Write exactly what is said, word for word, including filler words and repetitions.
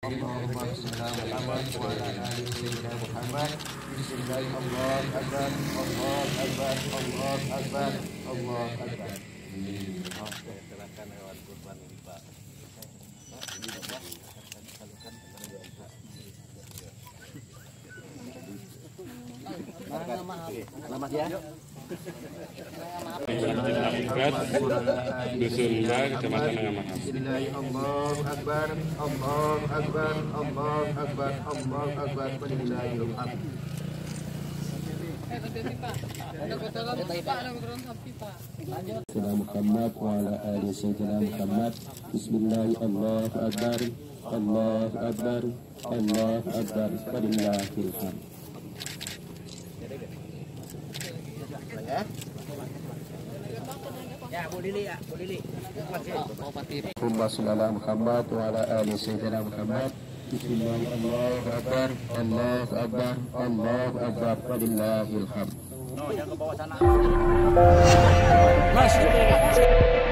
Allahumma shalli ala Muhammad wa ala ali sayyidina Muhammad. Bismillahirrahmanirrahim. Allahu akbar, Allahu akbar, Allahu akbar. Oke, silakan lewat kurban ini, Pak. Selamat ya. Dusun Mbak, Kecamatan Ngamahap. Allahu akbar, Allahu akbar, Allahu akbar, Allahu akbar. Bismillahirrahmanirrahim. Sayyidina Muhammad wa ala ali sayyidina Muhammad. Bismillahirrahmanirrahim. Allahu akbar, Allahu akbar, Allahu akbar. Bismillahirrahmanirrahim. Ya, Bu Lili ya, Bu Lili. Allahumma shalli ala Muhammad wa ala ali sayyidina Muhammad. Bismillahirrahmanirrahim. Allahu akbar, Allahu akbar. Walillahil hamd. No, jangan ke bawah sana. Mas,